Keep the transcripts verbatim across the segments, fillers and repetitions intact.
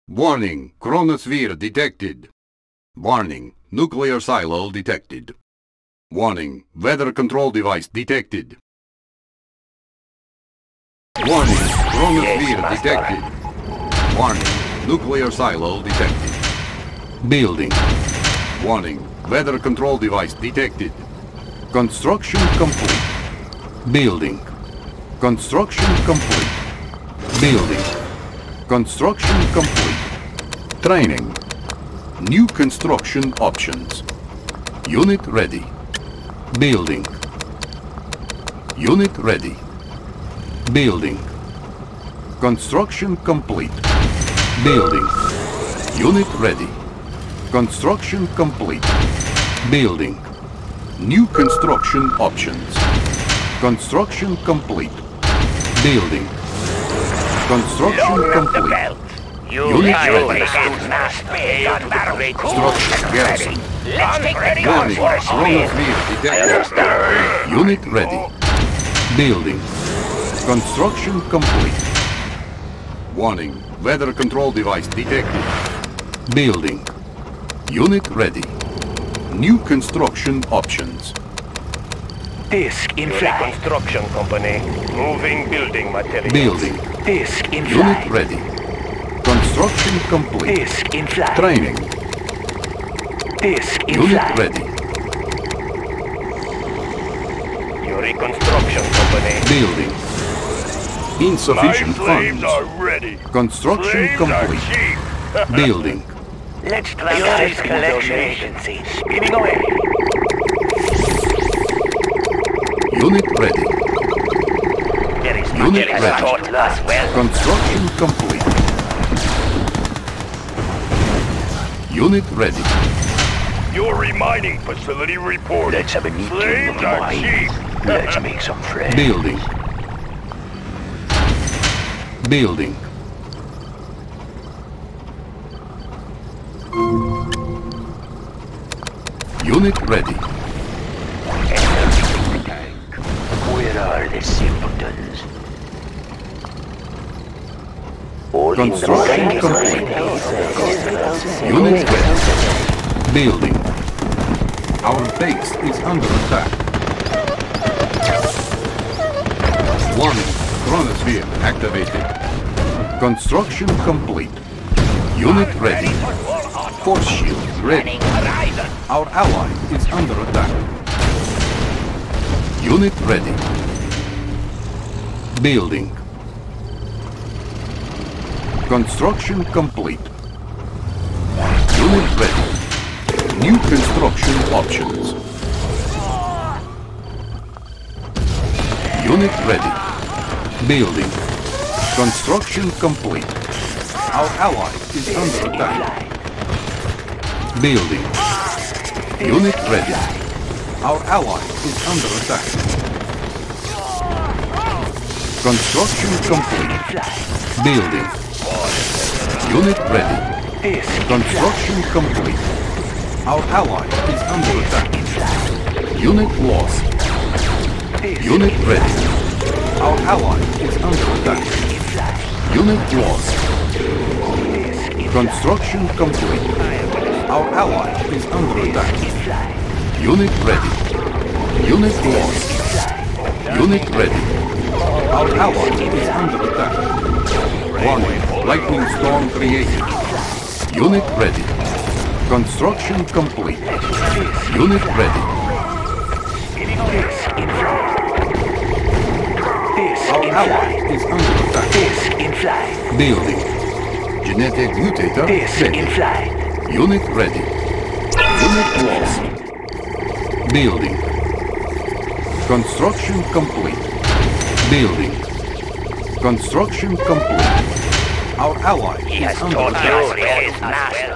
Warning, chronosphere detected. Warning, nuclear silo detected. Warning, weather control device detected. Warning, chronosphere Yes, detected. Warning, nuclear silo detected. Building. Warning, weather control device detected. Construction complete. Building. Construction complete. Building. Construction complete. Training. New construction options. Unit ready. Building. Unit ready. Building. Construction complete. Building. Unit ready. Construction complete. Building. New construction options. Construction complete. Building. Construction complete. Unit ready. Structure garrison. Warning, chronosphere detected. Unit ready. Building. Construction complete. Warning, weather control device detected. Building. Unit ready. New construction options. Disc in flight. Construction company. Moving building materials. Building. Disc in Unit flight. ready. Construction complete. Disc in flight. Training. Disc in Unit flight. ready. Yuri Construction Company. Building. Insufficient My slaves funds. are ready. Construction Slaves are complete. cheap. Building. Let's try Yuri's collection agency. Speeding away. Unit ready. There is Unit much ready. taught us well. Construction complete. Unit ready. Your remining facility reported. Let's have a meeting Slaves of are mine. cheap. Let's make some friends. Building. Building. Unit ready. Where are the simpletons? All in the Construction mind. complete. Unit ready. Building. Our base is under attack. Warning, chronosphere activated. Construction complete. Unit ready. Force shield ready. Our ally is under attack. Unit ready. Building. Construction complete. Unit ready. New construction options. Unit ready. Building. Construction complete. Our ally is under attack. Building. Unit ready. Our ally is under attack. Construction complete. Building. Unit ready. Construction complete. Our ally is under attack. Unit lost. Unit ready. Our ally is under attack. Unit lost. Construction complete. Our ally is under attack. Unit ready. Unit lost. Unit ready. Our ally is under attack. Warning, lightning storm created. Unit ready. Construction complete. Unit ready. Our ally is under attack. Building. Genetic mutator ready. Unit ready. Unit lost. Building. Construction complete. Building. Construction complete. Our ally is under attack. His master.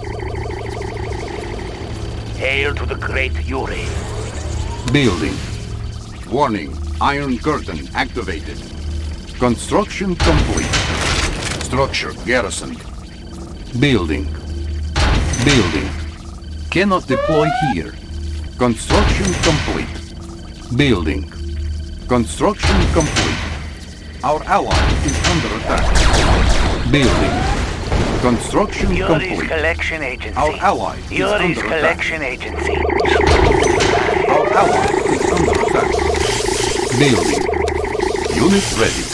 Hail to the great Yuri. Building. Warning, Iron Curtain activated. Construction complete. Structure garrisoned. Building. Building. Cannot deploy here. Construction complete. Building. Construction complete. Our ally is under attack. Building. Construction Yuri's complete. collection agency. Our ally is Yuri's under attack. collection agency. Our ally is under attack. Building. Unit ready.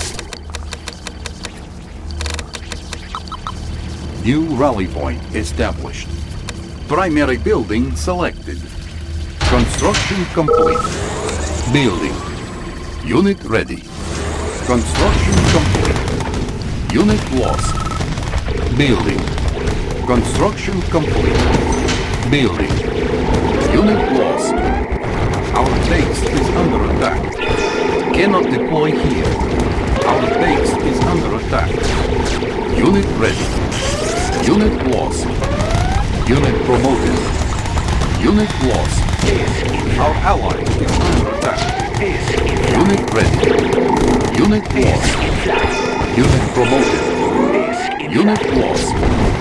New rally point established. Primary building selected. Construction complete. Building. Unit ready. Construction complete. Unit lost. Building. Construction complete. Building. Unit lost. Our base is under attack. Cannot deploy here. Our base is under attack. Unit ready. Unit lost. Unit promoted. Unit lost. Our ally is under attack. Unit ready. Unit lost. Unit promoted. Unit lost.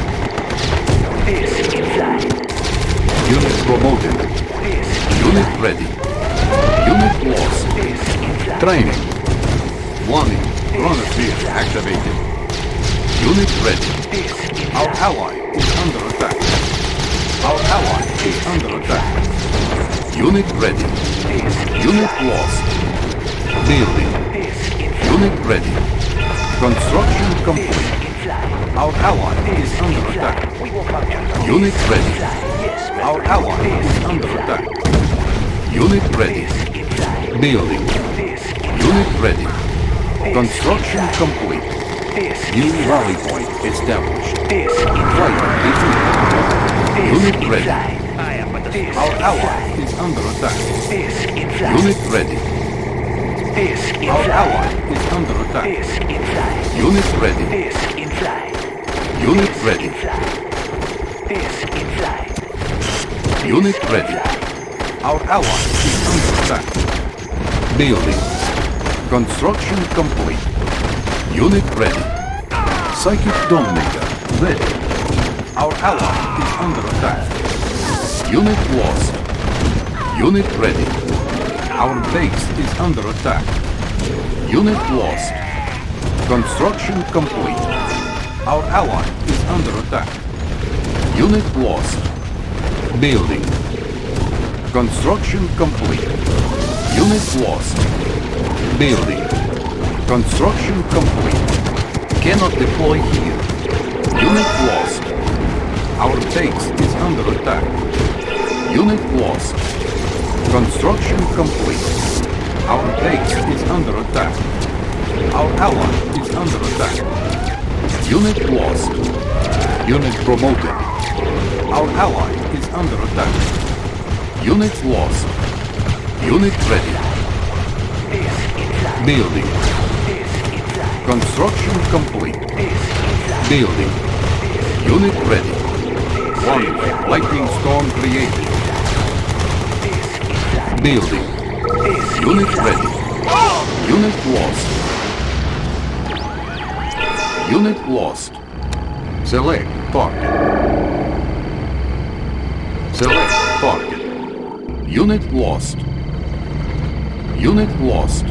Unit promoted. Unit ready. Unit lost. Training. Warning. Chronosphere activated. Unit ready. Our ally is under attack. Our ally is under attack. Unit ready. Unit lost. Building. Unit ready. Construction complete. Our ally is under attack. Unit ready. Our ally is under attack. Unit ready. Building. Unit ready. Construction complete. New rally point established. Flight defeated. Unit ready. Our ally is under attack. Unit ready. Our ally is under attack. Unit ready. Unit ready. Unit ready. Our ally is under attack. Building. Construction complete. Unit ready. Psychic Dominator ready. Our ally is under attack. Unit lost. Unit ready. Our base is under attack. Unit lost. Construction complete. Our ally is under attack. Unit lost. Building. Construction complete. Unit lost. Building. Construction complete. Cannot deploy here. Unit lost. Our base is under attack. Unit lost. Construction complete. Our base is under attack. Our ally is under attack. Unit lost. Unit promoted. Our ally is under attack. Unit lost. Unit ready. Building. Construction complete. Building. Unit ready. One lightning storm created. Building. Unit ready. Unit lost. Unit lost. Select target. Select target. Unit lost. Unit lost.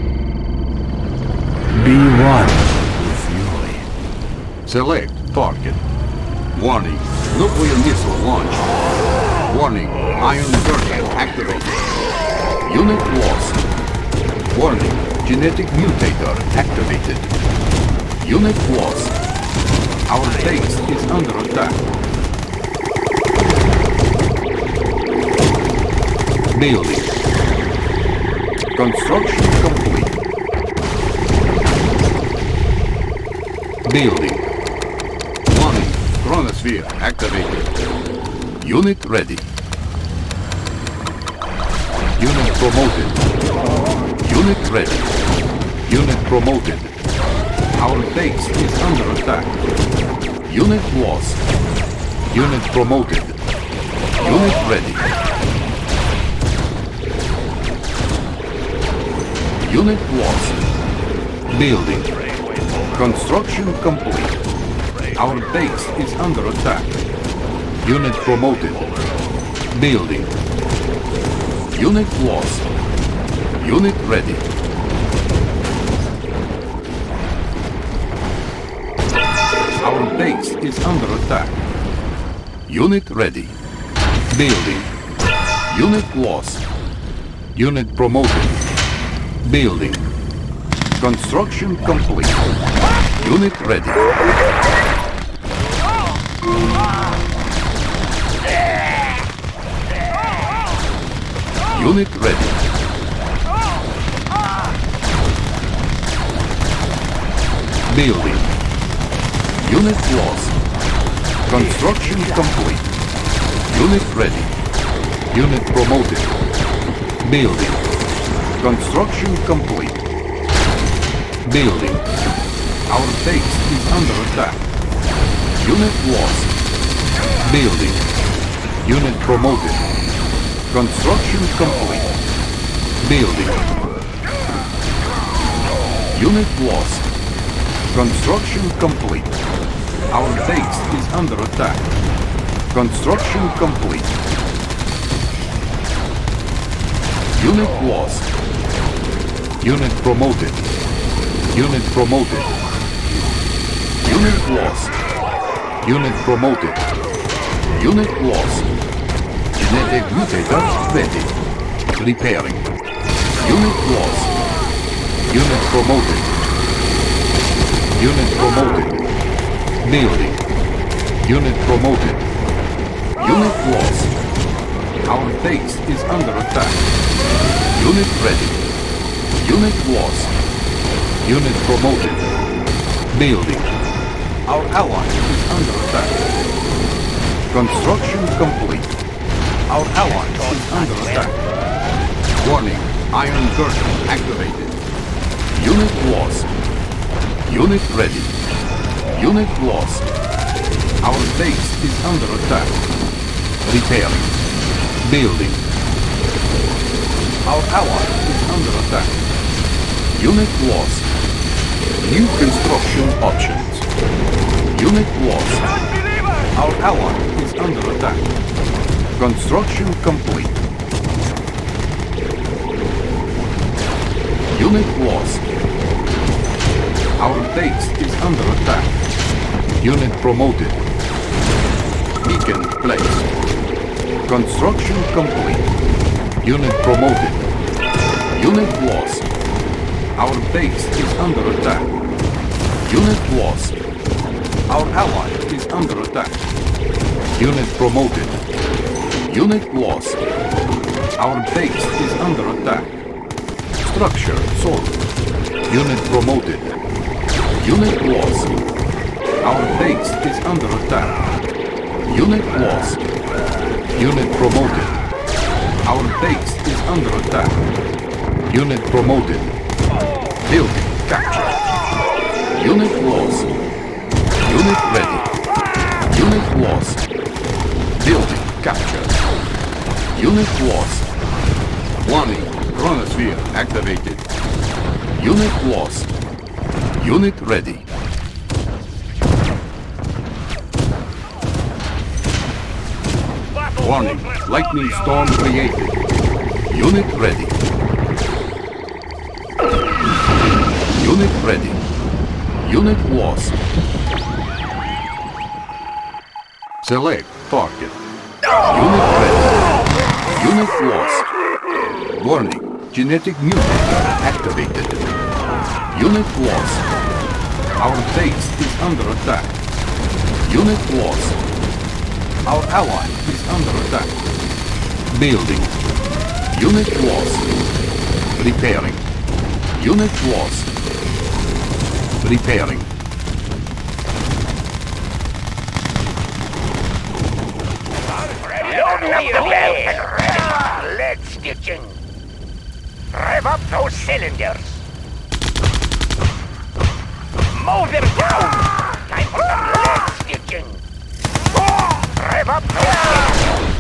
B one with fury. Select target. Warning. Nuclear missile launched. Warning. Iron Guardian activated. Unit lost. Warning. Genetic mutator activated. Unit lost. Our base is under attack. Building. Construction complete. Building. Warning. Chronosphere activated. Unit ready. Unit promoted. Unit ready. Unit promoted. Our base is under attack. Unit lost. Unit promoted. Unit ready. Unit lost. Building. Construction complete. Our base is under attack. Unit promoted. Building. Unit lost. Unit ready. Our base base is under attack. Unit ready. Building. Unit lost. Unit promoted. Building. Construction complete. Unit ready. Unit ready. Building. Unit lost. Construction complete. Unit ready. Unit promoted. Building. Construction complete. Building. Our base is under attack. Unit lost. Building. Unit promoted. Construction complete. Building. Unit lost. Construction complete. Our base is under attack. Construction complete. Unit lost. Unit promoted. Unit promoted. Unit lost. Unit promoted. Unit lost. Genetic mutator ready. Repairing. Unit lost. Unit promoted. Unit promoted. Building. Unit promoted. Unit lost. Our base is under attack. Unit ready. Unit lost. Unit promoted. Building. Our ally is under attack. Construction complete. Our ally is under attack. Warning. Iron Curtain activated. Unit lost. Unit ready. Unit lost. Our base is under attack. Repairing. Building. Our ally is under attack. Unit lost. New construction options. Unit lost. Our ally is under attack. Construction complete. Unit lost. Our base is under attack. Unit promoted. Beacon placed. Construction complete. Unit promoted. Unit lost. Our base is under attack. Unit lost. Our ally is under attack. Unit promoted. Unit lost. Our base is under attack. Structure sold. Unit promoted. Unit lost. Our base is under attack. Unit lost. Unit promoted. Our base is under attack. Unit promoted. Building captured. Unit lost. Unit ready. Unit lost. Building captured. Unit lost. Warning. Chronosphere activated. Unit lost. Unit ready. Warning. Lightning storm created. Unit ready. Unit ready. Unit lost. Select target. Unit ready. Unit lost. Warning. Genetic mutator activated. Unit lost. Our base is under attack. Unit lost. Our ally is under attack. Building. Unit lost. Repairing. Unit lost. Repairing. Load up the belt and ready for lead stitching. Rev up those cylinders. Mow them down. Time for some lead stitching. Rev up those cylinders.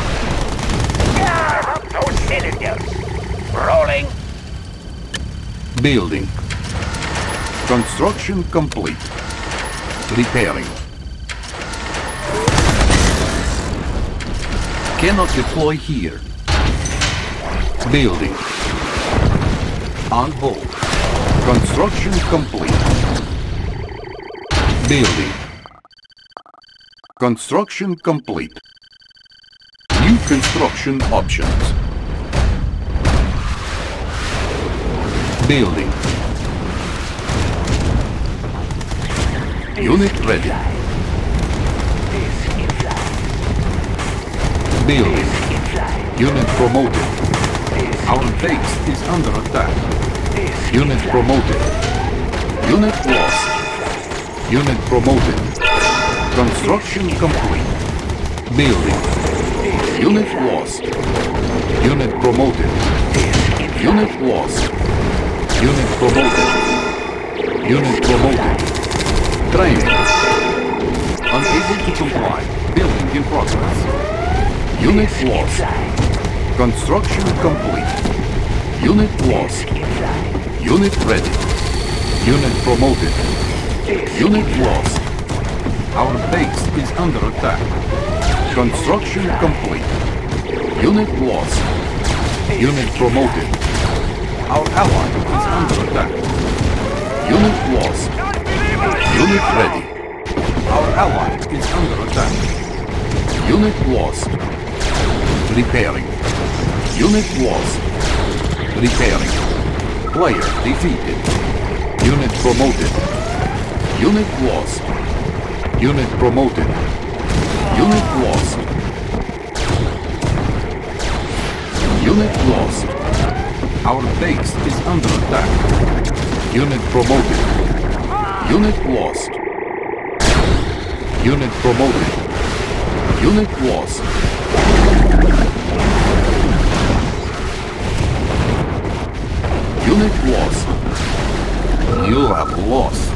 Rev up those cylinders. Rolling. Building. Construction complete. Repairing. Cannot deploy here. Building. On hold. Construction complete. Building. Construction complete. New construction options. Building. Unit ready. Building. Unit promoted. Our base is under attack. Unit promoted. Unit lost. Unit promoted. Construction complete. Building. Unit lost. Unit promoted. Unit lost. Unit promoted. Unit promoted. Training. Unable to comply. Building in progress. Unit lost. Construction complete. Unit lost. Unit ready. Unit promoted. Unit lost. Our base is under attack. Construction complete. Unit lost. Unit promoted. Our ally is under attack. Unit lost. Unit ready. Our ally is under attack. Unit lost. Repairing. Unit lost. Repairing. Player defeated. Unit promoted. Unit lost. Unit promoted. Unit lost. Unit lost. Our base is under attack. Unit promoted. Unit lost. Unit promoted. Unit lost. Unit lost. You have lost.